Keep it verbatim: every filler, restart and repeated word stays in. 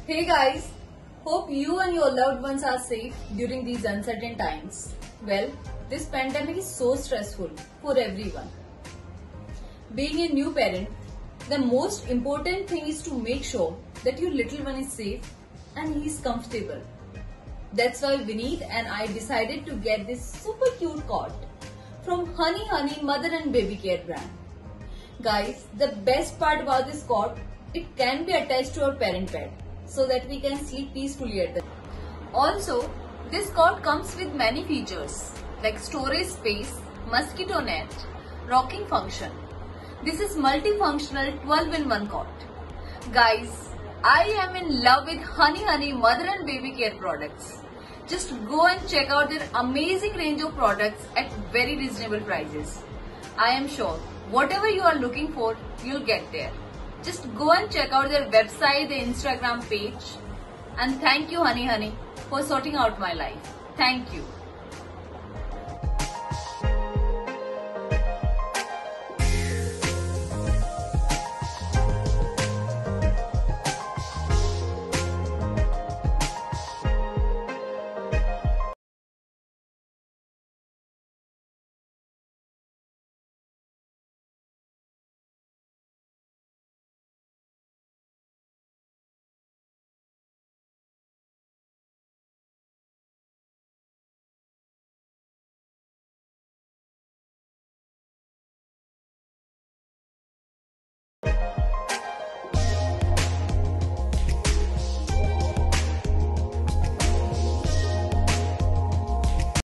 Hey guys, hope you and your loved ones are safe during these uncertain times. Well, this pandemic is so stressful for everyone. Being a new parent, the most important thing is to make sure that your little one is safe and he is comfortable. That's why Vineet and I decided to get this super cute cot from Honey Honey Mother and Baby Care brand. Guys, the best part about this cot, it can be attached to our parent bed so that we can sleep peacefully at the night. Also, this cot comes with many features like storage space, mosquito net, rocking function. This is multifunctional twelve in one cot. Guys, I am in love with Honey Honey Mother and Baby Care products. Just go and check out their amazing range of products at very reasonable prices. I am sure whatever you are looking for, you'll get there. Just go and check out their website, their Instagram page. And thank you Honey Honey for sorting out my life. Thank you.